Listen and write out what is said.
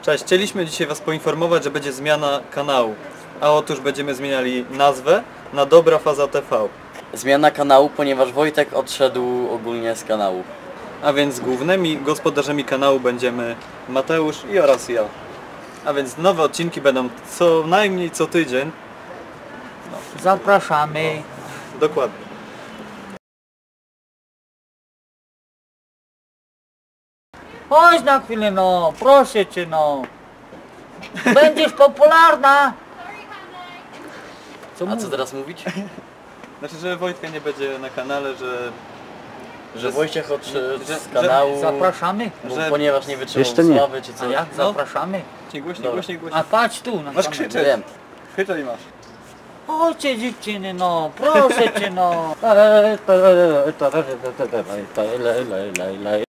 Cześć, chcieliśmy dzisiaj Was poinformować, że będzie zmiana kanału. A otóż będziemy zmieniali nazwę na Dobra Faza TV. Zmiana kanału, ponieważ Wojtek odszedł ogólnie z kanału. A więc głównymi gospodarzami kanału będziemy Mateusz oraz ja. A więc nowe odcinki będą co najmniej co tydzień. Zapraszamy. Dokładnie. Chodź na chwilę, no, proszę cię, no. Będziesz popularna. A co teraz mówić? Znaczy, że Wojtka nie będzie na kanale, Że Wojciech odszedł że- z kanału, Zapraszamy. że- ponieważ nie wytrzymał Jeszcze nie. sławy czy A co. jak? No. Zapraszamy. Głośniej, Dobra. głośniej, A głośniej. patrz tu na Masz kamerę. krzyczeć. Wiem. Chwytaj masz. Chodźcie dziewczyny, no, proszę cię, no.